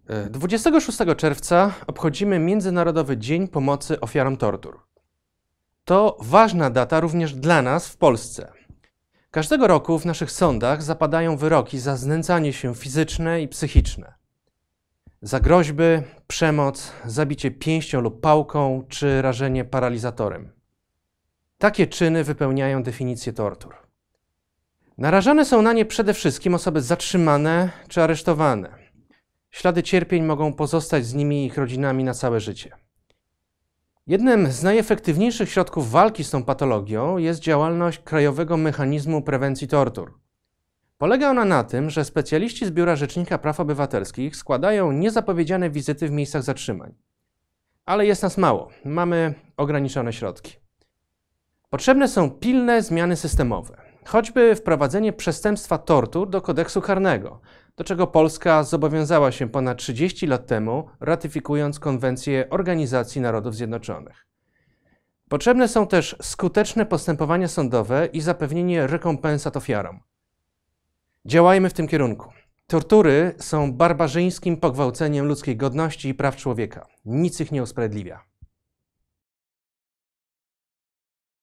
26 czerwca obchodzimy Międzynarodowy Dzień Pomocy Ofiarom Tortur. To ważna data również dla nas w Polsce. Każdego roku w naszych sądach zapadają wyroki za znęcanie się fizyczne i psychiczne. Za groźby, przemoc, zabicie pięścią lub pałką czy rażenie paralizatorem. Takie czyny wypełniają definicję tortur. Narażane są na nie przede wszystkim osoby zatrzymane czy aresztowane. Ślady cierpień mogą pozostać z nimi i ich rodzinami na całe życie. Jednym z najefektywniejszych środków walki z tą patologią jest działalność Krajowego Mechanizmu Prewencji Tortur. Polega ona na tym, że specjaliści z Biura Rzecznika Praw Obywatelskich składają niezapowiedziane wizyty w miejscach zatrzymań. Ale jest nas mało, mamy ograniczone środki. Potrzebne są pilne zmiany systemowe, choćby wprowadzenie przestępstwa tortur do kodeksu karnego, do czego Polska zobowiązała się ponad 30 lat temu, ratyfikując Konwencję Organizacji Narodów Zjednoczonych. Potrzebne są też skuteczne postępowania sądowe i zapewnienie rekompensat ofiarom. Działajmy w tym kierunku. Tortury są barbarzyńskim pogwałceniem ludzkiej godności i praw człowieka. Nic ich nie usprawiedliwia.